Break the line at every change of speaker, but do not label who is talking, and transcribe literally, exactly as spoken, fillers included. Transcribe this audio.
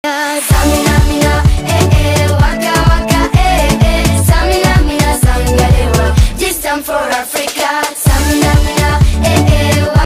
Samina mina, eh eh, waka waka, eh eh. Samina mina, sangalewa. This time for Africa.